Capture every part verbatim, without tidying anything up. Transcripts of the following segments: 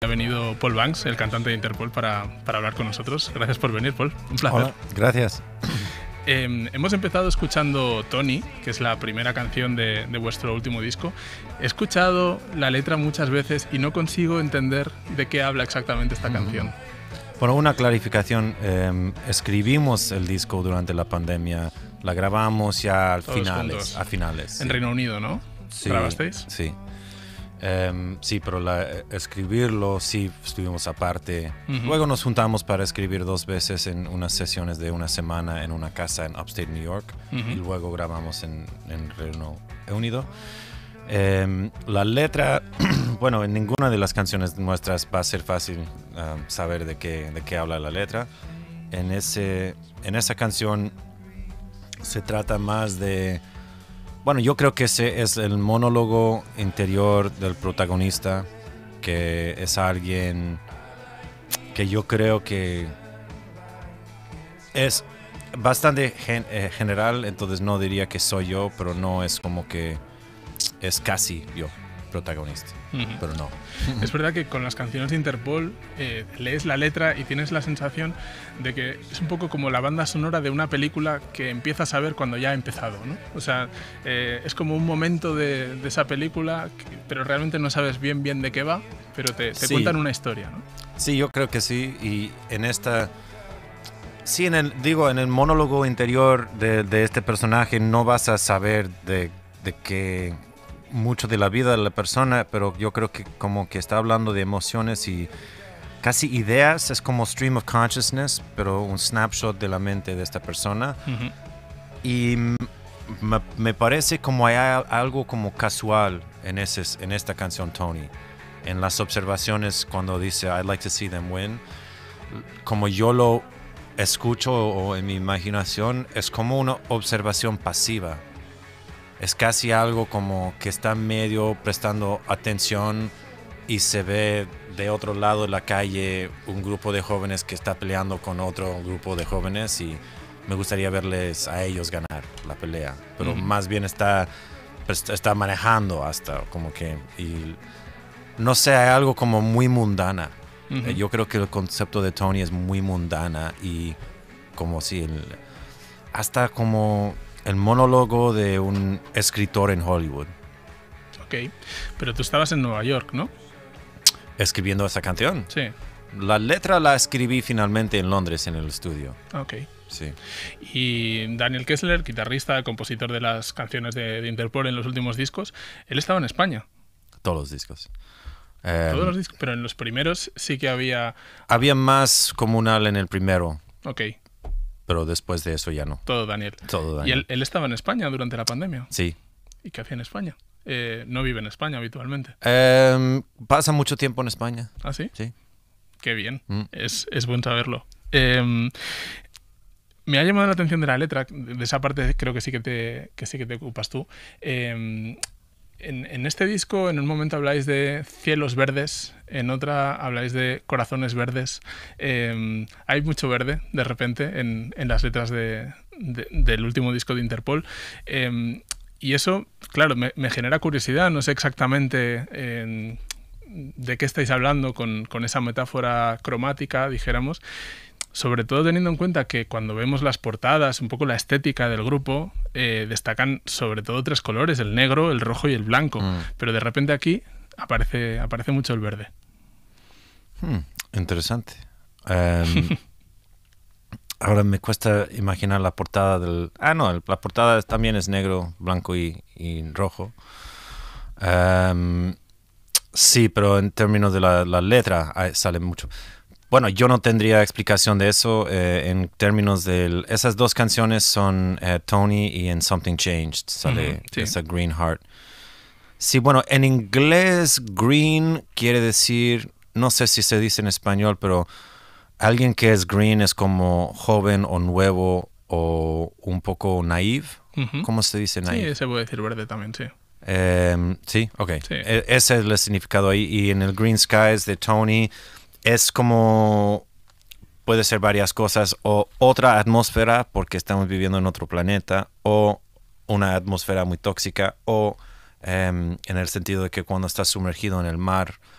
ha venido Paul Banks, el cantante de Interpol, para, para hablar con nosotros. Gracias por venir, Paul. Un placer. Hola, gracias. Eh, hemos empezado escuchando Tony, que es la primera canción de, de vuestro último disco. He escuchado la letra muchas veces y no consigo entender de qué habla exactamente esta mm. canción. Bueno, una clarificación. Eh, escribimos el disco durante la pandemia. La grabamos ya al finales, a finales. En sí. Reino Unido, ¿no? Sí, ¿Grabasteis? Sí. Um, sí, pero la, escribirlo sí estuvimos aparte. Uh-huh. Luego nos juntamos para escribir dos veces en unas sesiones de una semana en una casa en Upstate New York. Uh-huh. Y luego grabamos en, en Reino Unido. Um, la letra, bueno, en ninguna de las canciones nuestras va a ser fácil um, saber de qué, de qué habla la letra. En, ese, en esa canción se trata más de... Bueno, yo creo que ese es el monólogo interior del protagonista, que es alguien que yo creo que es bastante gen- eh, general, entonces no diría que soy yo, pero no es como que es casi yo, protagonista, uh-huh. pero no. Es verdad que con las canciones de Interpol eh, lees la letra y tienes la sensación de que es un poco como la banda sonora de una película que empiezas a ver cuando ya ha empezado, ¿no? O sea, eh, es como un momento de, de esa película, que, pero realmente no sabes bien bien de qué va, pero te, te sí. cuentan una historia, ¿no? Sí, yo creo que sí, y en esta... Sí, en el, digo, en el monólogo interior de, de este personaje no vas a saber de, de qué... mucho de la vida de la persona, pero yo creo que como que está hablando de emociones y casi ideas, es como stream of consciousness, pero un snapshot de la mente de esta persona. Uh-huh. Y me, me parece como hay algo como casual en, ese, en esta canción Tony, en las observaciones cuando dice I'd like to see them win, como yo lo escucho o en mi imaginación, es como una observación pasiva. Es casi algo como que está medio prestando atención y se ve de otro lado de la calle un grupo de jóvenes que está peleando con otro grupo de jóvenes y me gustaría verles a ellos ganar la pelea. Pero uh-huh. más bien está, está manejando hasta como que... Y no sé, hay algo como muy mundana. Uh-huh. Yo creo que el concepto de Tony es muy mundana y como si... El, hasta como... el monólogo de un escritor en Hollywood. Ok, pero tú estabas en Nueva York, ¿no? ¿Escribiendo esa canción? Sí. La letra la escribí finalmente en Londres, en el estudio. Ok. Sí. Y Daniel Kessler, guitarrista, compositor de las canciones de, de Interpol en los últimos discos, él estaba en España. Todos los discos. Todos um, los discos, pero en los primeros sí que había... Había más comunal en el primero. Ok. Pero después de eso ya no. Todo Daniel. Todo Daniel. ¿Y él, él estaba en España durante la pandemia? Sí. ¿Y qué hacía en España? Eh, no vive en España habitualmente. Um, pasa mucho tiempo en España. ¿Ah, sí? Sí. Qué bien. Mm. Es, es buen saberlo. Eh, me ha llamado la atención de la letra, de esa parte creo que sí que te, que sí que te ocupas tú. Eh, En, en este disco, en un momento habláis de cielos verdes, en otra habláis de corazones verdes. Eh, hay mucho verde, de repente, en, en las letras de, de, del último disco de Interpol. Eh, y eso, claro, me, me genera curiosidad. No sé exactamente eh, de qué estáis hablando con, con esa metáfora cromática, dijéramos. Sobre todo teniendo en cuenta que cuando vemos las portadas, un poco la estética del grupo, eh, destacan sobre todo tres colores, el negro, el rojo y el blanco. Mm. Pero de repente aquí aparece, aparece mucho el verde. Hmm, interesante. Um, ahora me cuesta imaginar la portada del... Ah, no, la portada también es negro, blanco y, y rojo. Um, sí, pero en términos de la, la letra sale mucho... Bueno, yo no tendría explicación de eso eh, en términos de... Esas dos canciones son eh, Tony y en Something Changed, sale uh-huh, sí. esa Green Heart. Sí, bueno, en inglés green quiere decir, no sé si se dice en español, pero alguien que es green es como joven o nuevo o un poco naive. Uh-huh. ¿Cómo se dice naive? Sí, se puede decir verde también, sí. Eh, sí, ok. Sí. E- ese es el significado ahí. Y en el Green Skies de Tony... Es como, puede ser varias cosas, o otra atmósfera porque estamos viviendo en otro planeta, o una atmósfera muy tóxica, o um, en el sentido de que cuando estás sumergido en el mar,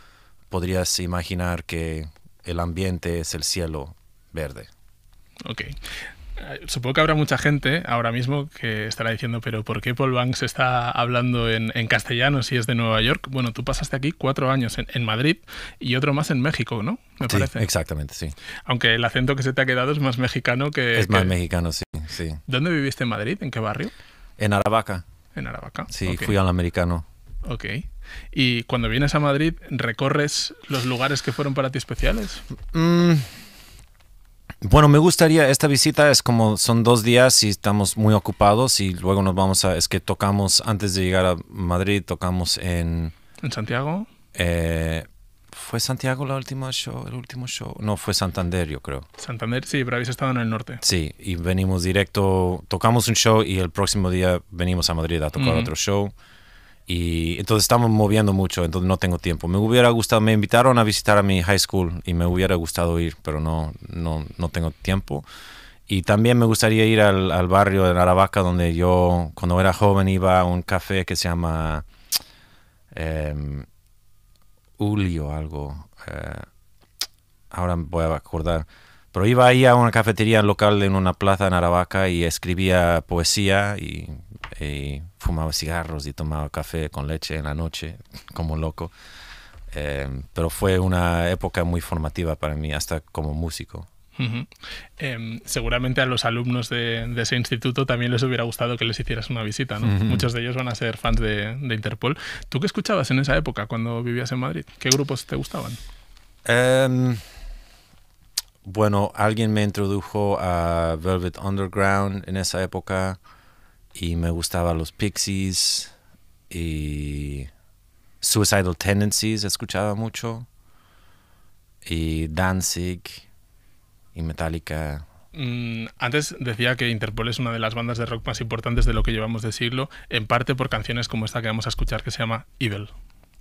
podrías imaginar que el ambiente es el cielo verde. Ok. Supongo que habrá mucha gente ahora mismo que estará diciendo, pero ¿por qué Paul Banks está hablando en, en castellano si es de Nueva York? Bueno, tú pasaste aquí cuatro años en, en Madrid y otro más en México, ¿no? Me Sí, parece. exactamente, sí. Aunque el acento que se te ha quedado es más mexicano que... Es más que... mexicano, sí, sí. ¿Dónde viviste en Madrid? ¿En qué barrio? En Aravaca. En Aravaca. Sí, Okay. fui al americano. Ok. ¿Y cuando vienes a Madrid, recorres los lugares que fueron para ti especiales? Mm. Bueno, me gustaría, esta visita es como, son dos días y estamos muy ocupados y luego nos vamos a, es que tocamos, antes de llegar a Madrid, tocamos en... ¿En Santiago? Eh, ¿Fue Santiago la última show, el último show? No, fue Santander, yo creo. Santander, sí, pero habéis estado en el norte. Sí, y venimos directo, tocamos un show y el próximo día venimos a Madrid a tocar uh-huh. otro show. Y entonces estamos moviendo mucho, entonces no tengo tiempo. Me hubiera gustado, me invitaron a visitar a mi high school y me hubiera gustado ir, pero no, no, no tengo tiempo. Y también me gustaría ir al, al barrio de Aravaca, donde yo cuando era joven iba a un café que se llama eh, Julio algo. Eh, ahora me voy a acordar. Pero iba ahí a una cafetería local en una plaza en Aravaca y escribía poesía y... y fumaba cigarros y tomaba café con leche en la noche como loco, eh, pero fue una época muy formativa para mí hasta como músico. Uh-huh. eh, seguramente a los alumnos de, de ese instituto también les hubiera gustado que les hicieras una visita, ¿no? Uh-huh. Muchos de ellos van a ser fans de, de Interpol. ¿Tú qué escuchabas en esa época cuando vivías en Madrid? ¿Qué grupos te gustaban? Um, bueno, alguien me introdujo a Velvet Underground en esa época. Y me gustaban los Pixies y Suicidal Tendencies, escuchaba mucho. Y Danzig y Metallica. Mm, antes decía que Interpol es una de las bandas de rock más importantes de lo que llevamos de siglo, en parte por canciones como esta que vamos a escuchar que se llama Evil.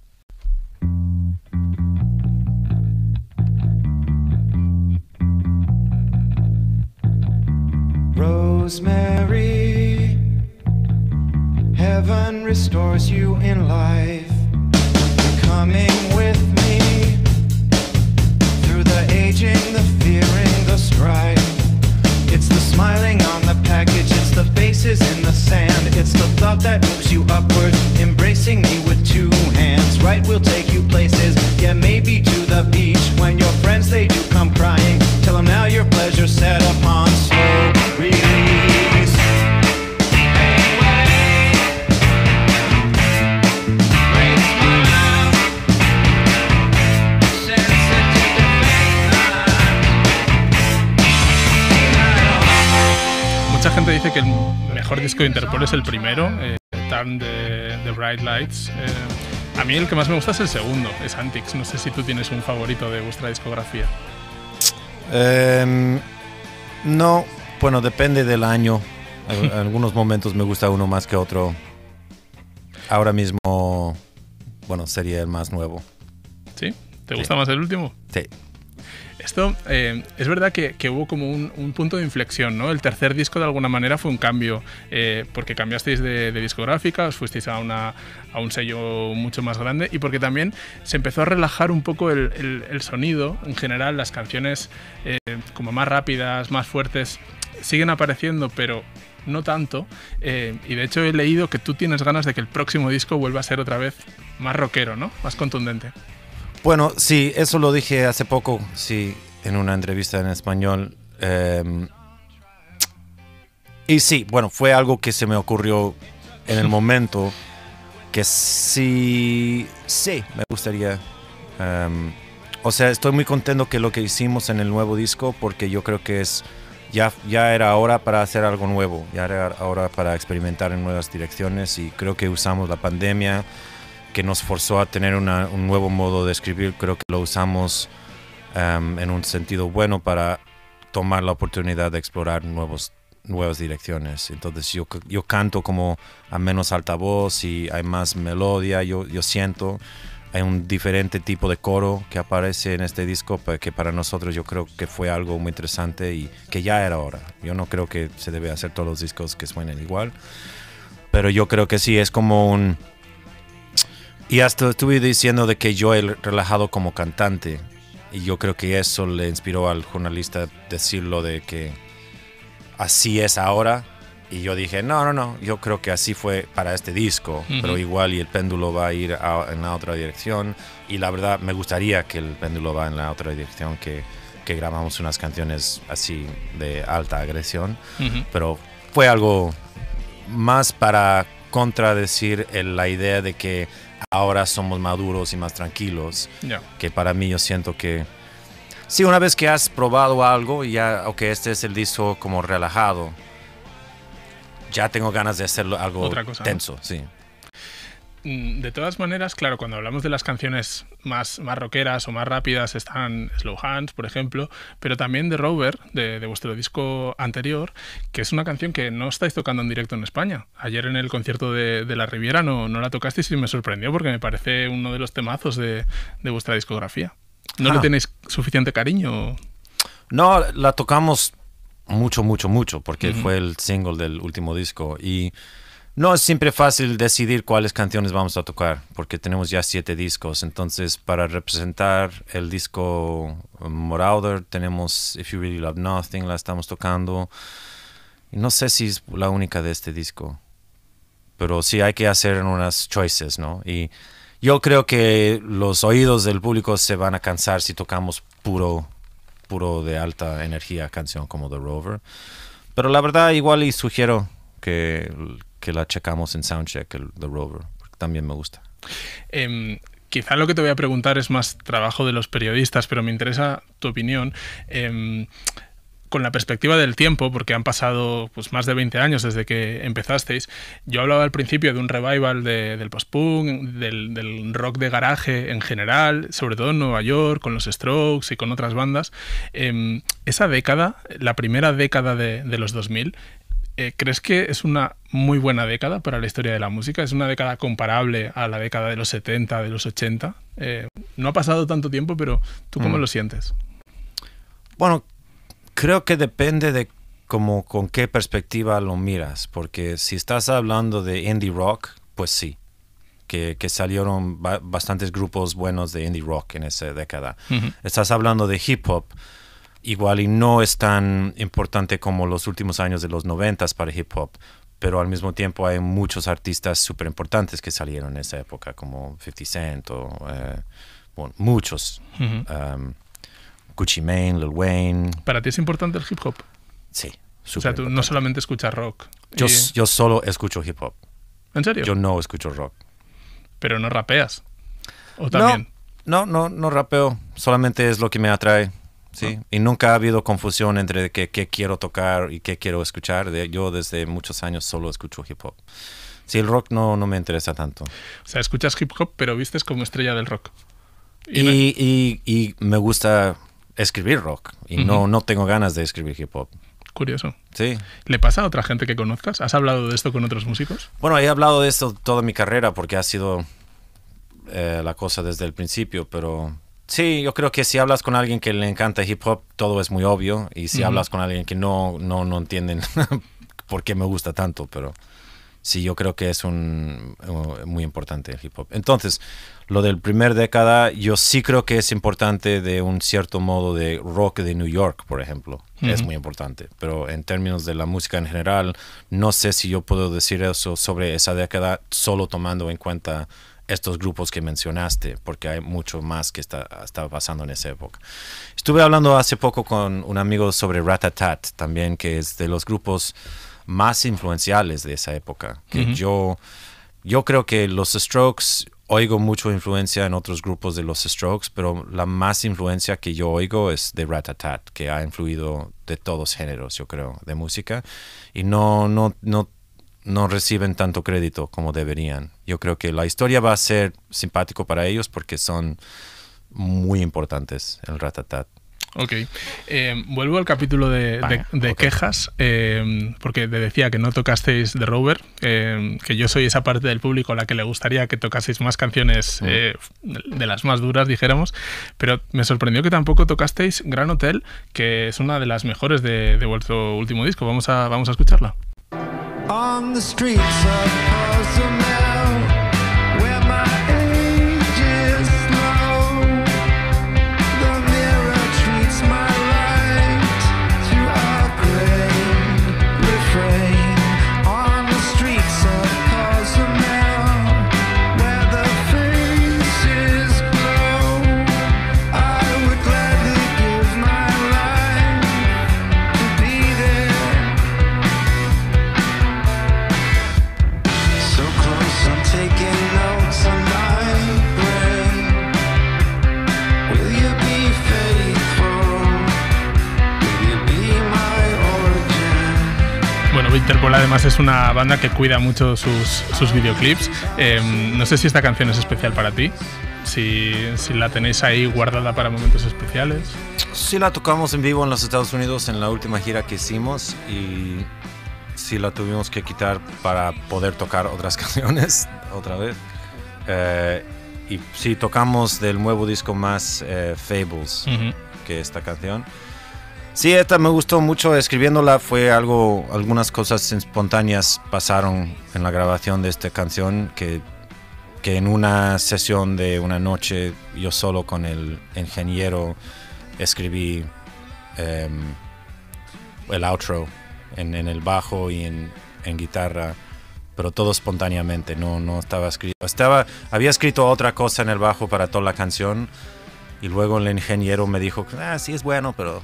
Rosemary, heaven restores you in life. You're coming with me through the aging, the fearing, the strife. It's the smiling on the package, it's the faces in the sand. It's the thought that moves you upwards, embracing me with two hands. Right, we'll take you places, yeah, maybe to the beach. When your friends, they do come crying, tell them now your pleasure's set upon slow release. Mucha gente dice que el mejor disco de Interpol es el primero, eh, Turn the, the Bright Lights. Eh, a mí el que más me gusta es el segundo, es Antics. No sé si tú tienes un favorito de vuestra discografía. Um, no, bueno, depende del año. En algunos momentos me gusta uno más que otro. Ahora mismo, bueno, sería el más nuevo. ¿Sí? ¿Te gusta sí. más el último? Sí. Esto, eh, es verdad que, que hubo como un, un punto de inflexión, ¿no? El tercer disco de alguna manera fue un cambio, eh, porque cambiasteis de, de discográfica, os fuisteis a, una, a un sello mucho más grande y porque también se empezó a relajar un poco el, el, el sonido, en general, las canciones eh, como más rápidas, más fuertes, siguen apareciendo, pero no tanto, eh, y de hecho he leído que tú tienes ganas de que el próximo disco vuelva a ser otra vez más rockero, ¿no? Más contundente. Bueno, sí, eso lo dije hace poco, sí, en una entrevista en español. Eh, y sí, bueno, fue algo que se me ocurrió en el momento, que sí, sí, me gustaría. Um, o sea, estoy muy contento que lo que hicimos en el nuevo disco, porque yo creo que es ya, ya era hora para hacer algo nuevo, ya era hora para experimentar en nuevas direcciones y creo que usamos la pandemia que nos forzó a tener una, un nuevo modo de escribir, creo que lo usamos um, en un sentido bueno para tomar la oportunidad de explorar nuevos, nuevas direcciones. Entonces yo, yo canto como a menos altavoz y hay más melodía, yo, yo siento, hay un diferente tipo de coro que aparece en este disco que para nosotros yo creo que fue algo muy interesante y que ya era hora. Yo no creo que se debe hacer todos los discos que suenen igual, pero yo creo que sí, es como un... Y hasta estuve diciendo de que yo he relajado como cantante. Y yo creo que eso le inspiró al jornalista decirlo de que así es ahora. Y yo dije, no, no, no, yo creo que así fue para este disco. Uh-huh. Pero igual y el péndulo va a ir a, en la otra dirección. Y la verdad me gustaría que el péndulo va en la otra dirección, que, que grabamos unas canciones así de alta agresión. Uh-huh. Pero fue algo más para contradecir el, la idea de que ahora somos maduros y más tranquilos, yeah. que para mí yo siento que sí, una vez que has probado algo y ya, ok, este es el disco como relajado, ya tengo ganas de hacerlo algo Otra cosa, tenso, ¿no? Sí. De todas maneras, claro, cuando hablamos de las canciones más, más rockeras o más rápidas están Slow Hands, por ejemplo, pero también The Rover, de, de vuestro disco anterior, que es una canción que no estáis tocando en directo en España. Ayer en el concierto de, de La Riviera no, no la tocasteis y me sorprendió porque me parece uno de los temazos de, de vuestra discografía. ¿No ah. le tenéis suficiente cariño? No, la tocamos mucho, mucho, mucho, porque uh-huh. fue el single del último disco y no es siempre fácil decidir cuáles canciones vamos a tocar, porque tenemos ya siete discos. Entonces, para representar el disco Marauder, tenemos If You Really Love Nothing, la estamos tocando. Y no sé si es la única de este disco, pero sí hay que hacer unas choices, ¿no? Y yo creo que los oídos del público se van a cansar si tocamos puro, puro de alta energía canción como The Rover. Pero la verdad, igual y sugiero que... que la checamos en Soundcheck, el The Rover, porque también me gusta. Eh, quizá lo que te voy a preguntar es más trabajo de los periodistas, pero me interesa tu opinión. Eh, con la perspectiva del tiempo, porque han pasado pues, más de veinte años desde que empezasteis, yo hablaba al principio de un revival de, del post-punk, del, del rock de garaje en general, sobre todo en Nueva York, con los Strokes y con otras bandas. Eh, esa década, la primera década de, de los dos mil, Eh, ¿crees que es una muy buena década para la historia de la música? ¿Es una década comparable a la década de los setenta, de los ochenta? Eh, no ha pasado tanto tiempo, pero ¿tú cómo mm. lo sientes? Bueno, creo que depende de cómo, con qué perspectiva lo miras, porque si estás hablando de indie rock, pues sí, que, que salieron ba- bastantes grupos buenos de indie rock en esa década. Uh-huh. Estás hablando de hip hop, igual y no es tan importante como los últimos años de los noventas para hip hop, pero al mismo tiempo hay muchos artistas súper importantes que salieron en esa época, como fifty Cent o eh, bueno, muchos. Uh-huh. um, Gucci Mane, Lil Wayne. ¿Para ti es importante el hip hop? Sí. O sea, tú importante. No solamente escuchas rock. Yo, y... yo solo escucho hip hop. ¿En serio? Yo no escucho rock. ¿Pero no rapeas? ¿O también? No, no, no, no rapeo. Solamente es lo que me atrae. Sí, y nunca ha habido confusión entre qué, qué quiero tocar y qué quiero escuchar. De, yo desde muchos años solo escucho hip hop. Sí, el rock no, no me interesa tanto. O sea, escuchas hip hop, pero vistes como estrella del rock. Y, y, no... y, y me gusta escribir rock. Y uh-huh. no, no tengo ganas de escribir hip hop. Curioso. Sí. ¿Le pasa a otra gente que conozcas? ¿Has hablado de esto con otros músicos? Bueno, he hablado de esto toda mi carrera porque ha sido eh, la cosa desde el principio, pero... Sí, yo creo que si hablas con alguien que le encanta hip hop, todo es muy obvio. Y si uh-huh. hablas con alguien que no, no, no entienden por qué me gusta tanto, pero sí, yo creo que es un, uh, muy importante el hip hop. Entonces, lo del primer década, yo sí creo que es importante de un cierto modo de rock de New York, por ejemplo. Uh-huh. Es muy importante. Pero en términos de la música en general, no sé si yo puedo decir eso sobre esa década solo tomando en cuenta estos grupos que mencionaste, porque hay mucho más que está, está pasando en esa época. Estuve hablando hace poco con un amigo sobre Rat a Tat, también, que es de los grupos más influenciales de esa época. Que uh-huh. yo, yo creo que los Strokes, oigo mucha influencia en otros grupos de los Strokes, pero la más influencia que yo oigo es de Rat a Tat, que ha influido de todos géneros, yo creo, de música, y no, no, no no reciben tanto crédito como deberían. Yo creo que la historia va a ser simpático para ellos porque son muy importantes el Rat a Tat. Ok. Eh, vuelvo al capítulo de, de, de okay. quejas, eh, porque te decía que no tocasteis The Rover, eh, que yo soy esa parte del público a la que le gustaría que tocaseis más canciones eh, de las más duras, dijéramos, pero me sorprendió que tampoco tocasteis Gran Hotel, que es una de las mejores de, de vuestro último disco. Vamos a, vamos a escucharla. On the streets of Cozumel, where my Interpol además es una banda que cuida mucho sus, sus videoclips. Eh, no sé si esta canción es especial para ti, si, si la tenéis ahí guardada para momentos especiales. Sí, la tocamos en vivo en los Estados Unidos en la última gira que hicimos y sí la tuvimos que quitar para poder tocar otras canciones otra vez. Eh, y sí, tocamos del nuevo disco más eh, Fables, uh-huh. que esta canción. Sí, esta me gustó mucho escribiéndola, fue algo, algunas cosas espontáneas pasaron en la grabación de esta canción que, que en una sesión de una noche yo solo con el ingeniero escribí eh, el outro en, en el bajo y en, en guitarra, pero todo espontáneamente, no, no estaba escrito. Estaba, había escrito otra cosa en el bajo para toda la canción y luego el ingeniero me dijo, ah, sí es bueno, pero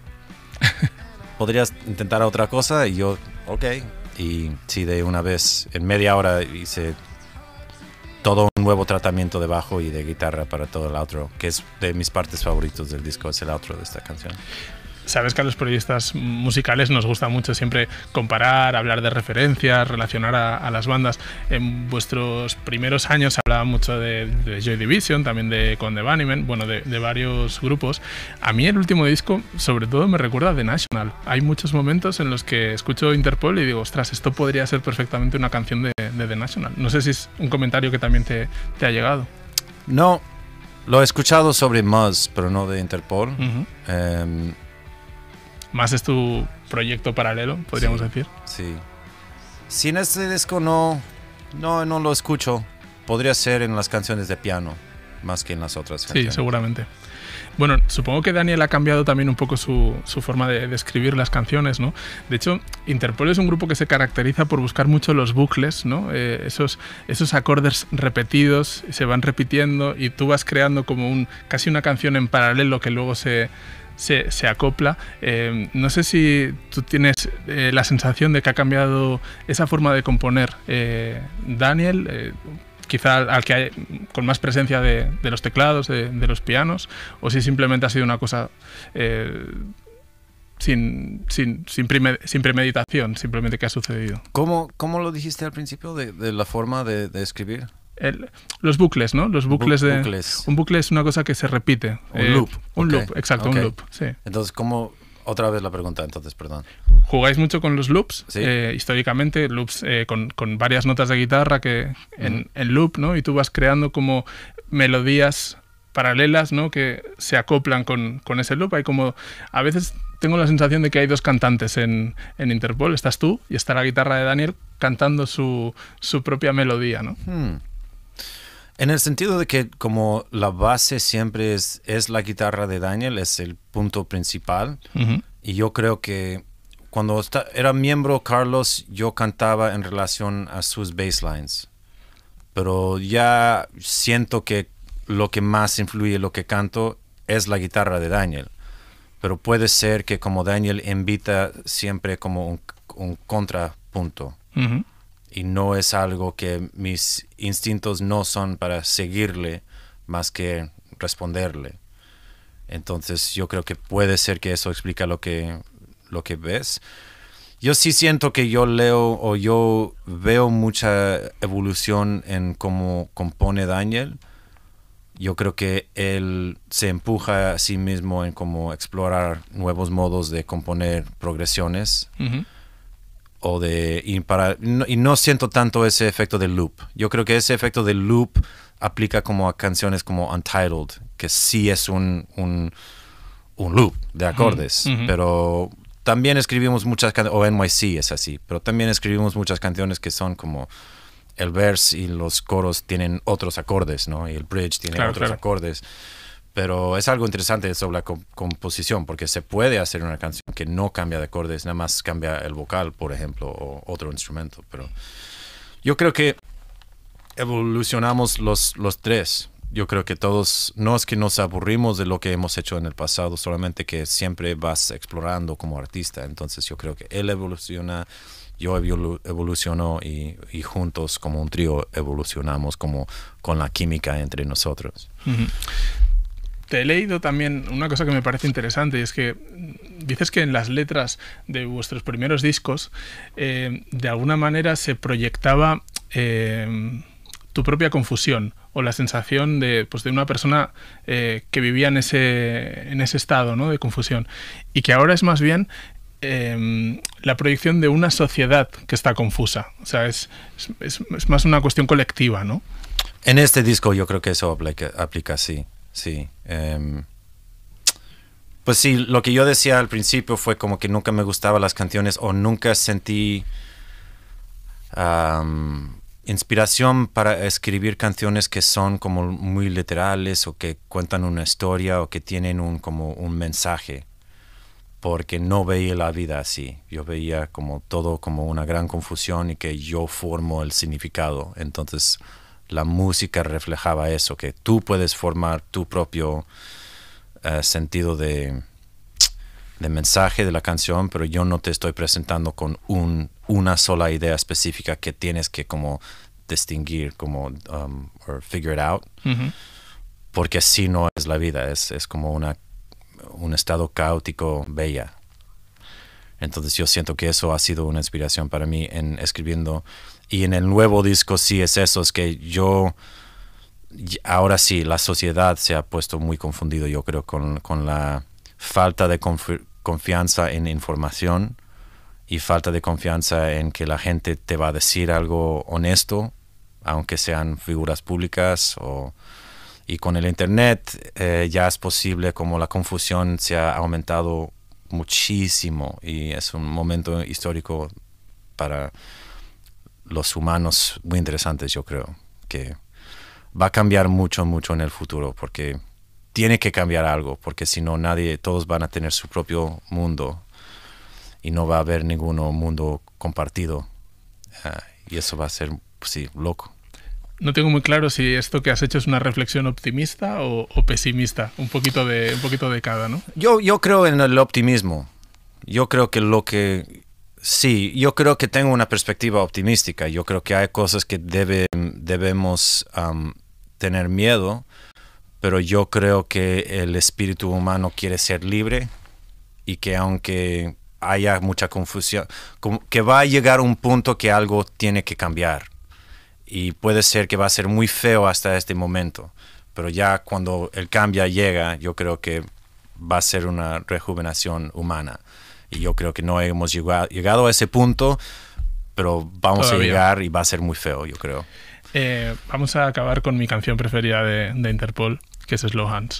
¿podrías intentar otra cosa? Y yo, ok. Y sí, de una vez, en media hora hice todo un nuevo tratamiento de bajo y de guitarra para todo el outro, que es de mis partes favoritos del disco, es el outro de esta canción. Sabes que a los periodistas musicales nos gusta mucho siempre comparar, hablar de referencias, relacionar a, a las bandas. En vuestros primeros años se hablaba mucho de, de Joy Division, también de Conde Bunnymen, bueno, de, de varios grupos. A mí el último disco, sobre todo, me recuerda a The National. Hay muchos momentos en los que escucho Interpol y digo, ostras, esto podría ser perfectamente una canción de, de The National. No sé si es un comentario que también te, te ha llegado. No, lo he escuchado sobre Muzz, pero no de Interpol. Uh-huh. um, Más es tu proyecto paralelo, podríamos sí, decir. Sí. Si en este disco no, no, no lo escucho, podría ser en las canciones de piano, más que en las otras canciones. Sí, seguramente. Bueno, supongo que Daniel ha cambiado también un poco su, su forma de, de escribir las canciones, ¿no? De hecho, Interpol es un grupo que se caracteriza por buscar mucho los bucles, ¿no? Eh, esos, esos acordes repetidos, se van repitiendo y tú vas creando como un, casi una canción en paralelo que luego se... Se, se acopla. Eh, no sé si tú tienes eh, la sensación de que ha cambiado esa forma de componer eh, Daniel, eh, quizá al que hay con más presencia de, de los teclados, de, de los pianos, o si simplemente ha sido una cosa eh, sin, sin, sin, prime, sin premeditación, simplemente que ha sucedido. ¿Cómo, cómo lo dijiste al principio de, de la forma de, de escribir? El, los bucles, ¿no? Los bucles Bu de... bucles. Un bucle es una cosa que se repite. Un eh, loop. Un okay. loop, exacto, okay. un loop, sí. Entonces, ¿cómo...? Otra vez la pregunta, entonces, perdón. ¿Jugáis mucho con los loops? ¿Sí? Eh, históricamente, loops eh, con, con varias notas de guitarra que en, uh-huh. en loop, ¿no? Y tú vas creando como melodías paralelas, ¿no? Que se acoplan con, con ese loop. Hay como... A veces tengo la sensación de que hay dos cantantes en, en Interpol. Estás tú y está la guitarra de Daniel cantando su, su propia melodía, ¿no? Hmm. En el sentido de que como la base siempre es, es la guitarra de Daniel, es el punto principal. Uh-huh. Y yo creo que cuando está, era miembro Carlos, yo cantaba en relación a sus basslines. Pero ya siento que lo que más influye en lo que canto es la guitarra de Daniel. Pero puede ser que como Daniel invita siempre como un, un contrapunto. Uh-huh. Y no es algo que mis instintos no son para seguirle más que responderle. Entonces yo creo que puede ser que eso explica lo que, lo que ves. Yo sí siento que yo leo o yo veo mucha evolución en cómo compone Daniel. Yo creo que él se empuja a sí mismo en cómo explorar nuevos modos de componer progresiones. Uh-huh. O de y, para, no, y no siento tanto ese efecto de loop. Yo creo que ese efecto de loop aplica como a canciones como Untitled, que sí es un, un, un loop de acordes. Uh-huh. Pero también escribimos muchas canciones, o N Y C es así, pero también escribimos muchas canciones que son como el verse y los coros tienen otros acordes, ¿no? Y el bridge tiene claro, otros claro. acordes. Pero es algo interesante sobre la comp composición, porque se puede hacer una canción que no cambia de acordes, nada más cambia el vocal, por ejemplo, o otro instrumento. Pero yo creo que evolucionamos los, los tres. Yo creo que todos, no es que nos aburrimos de lo que hemos hecho en el pasado, solamente que siempre vas explorando como artista. Entonces yo creo que él evoluciona, yo evolu evoluciono y, y juntos como un trío evolucionamos como con la química entre nosotros. Uh-huh. te he leído también una cosa que me parece interesante, y es que dices que en las letras de vuestros primeros discos eh, de alguna manera se proyectaba eh, tu propia confusión o la sensación de, pues, de una persona eh, que vivía en ese, en ese estado, ¿no?, de confusión, y que ahora es más bien eh, la proyección de una sociedad que está confusa. O sea, es, es, es más una cuestión colectiva, ¿no? En este disco yo creo que eso aplica, aplica sí, sí. Um, pues sí, lo que yo decía al principio fue como que nunca me gustaban las canciones o nunca sentí um, inspiración para escribir canciones que son como muy literales o que cuentan una historia o que tienen un, como un mensaje, porque no veía la vida así. Yo veía como todo como una gran confusión y que yo formo el significado. Entonces la música reflejaba eso, que tú puedes formar tu propio uh, sentido de, de mensaje de la canción, pero yo no te estoy presentando con un, una sola idea específica que tienes que como distinguir, como um, or figure it out, uh-huh. Porque así no es la vida, es, es como una, un estado caótico bella. Entonces yo siento que eso ha sido una inspiración para mí en escribiendo. Y en el nuevo disco sí es eso, es que yo, ahora sí, la sociedad se ha puesto muy confundido, yo creo, con, con la falta de confi- confianza en información y falta de confianza en que la gente te va a decir algo honesto, aunque sean figuras públicas. O, y con el internet eh, ya es posible, como la confusión se ha aumentado muchísimo, y es un momento histórico para los humanos muy interesantes. Yo creo que va a cambiar mucho, mucho en el futuro, porque tiene que cambiar algo, porque si no nadie, todos van a tener su propio mundo y no va a haber ningún mundo compartido, uh, y eso va a ser, pues sí, loco. No tengo muy claro si esto que has hecho es una reflexión optimista o, o pesimista, un poquito de, un poquito de cada, ¿no? Yo, yo creo en el optimismo. Yo creo que lo que Sí, yo creo que tengo una perspectiva optimística. Yo creo que hay cosas que debe, debemos um, tener miedo, pero yo creo que el espíritu humano quiere ser libre, y que aunque haya mucha confusión, que va a llegar un punto que algo tiene que cambiar. Y puede ser que va a ser muy feo hasta este momento, pero ya cuando el cambio llega, yo creo que va a ser una rejuvenación humana. Y yo creo que no hemos llegado, llegado a ese punto, pero vamos Todavía. a llegar, y va a ser muy feo, yo creo. Eh, vamos a acabar con mi canción preferida de, de Interpol, que es Slow Hands.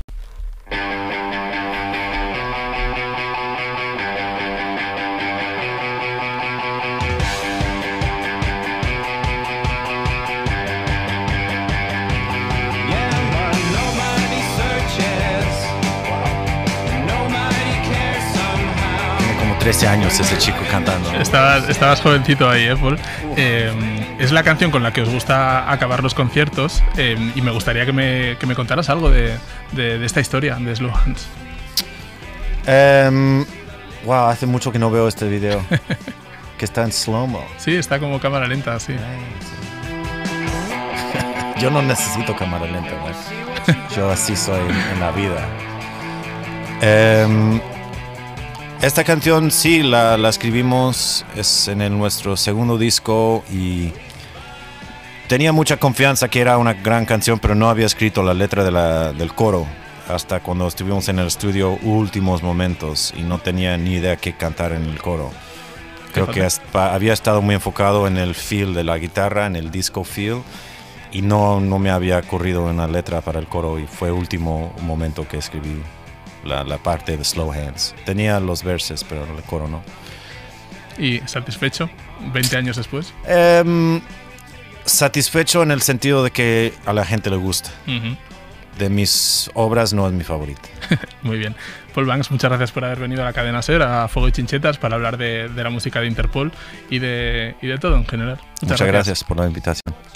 trece años ese chico cantando. Estabas, estabas jovencito ahí, ¿eh, Paul? Eh, es la canción con la que os gusta acabar los conciertos, eh, y me gustaría que me, que me contaras algo de, de, de esta historia de Slow Hands. Um, wow, hace mucho que no veo este video. Que está en slow-mo. Sí, está como cámara lenta, sí. Yo no necesito cámara lenta, ¿no? Yo así soy en la vida. Um, Esta canción sí la, la escribimos, es en el, nuestro segundo disco, y tenía mucha confianza que era una gran canción, pero no había escrito la letra de la, del coro hasta cuando estuvimos en el estudio últimos momentos, y no tenía ni idea qué cantar en el coro. Creo que hasta, había estado muy enfocado en el feel de la guitarra, en el disco feel, y no, no me había ocurrido una letra para el coro, y fue el último momento que escribí La, la parte de Slow Hands. Tenía los verses, pero el coro no. ¿Y satisfecho veinte años después? Um, satisfecho en el sentido de que a la gente le gusta. Uh-huh. De mis obras no es mi favorita. Muy bien. Paul Banks, muchas gracias por haber venido a la cadena SER, a Fuego y Chinchetas, para hablar de, de la música de Interpol y de, y de todo en general. Muchas, muchas gracias. gracias por la invitación.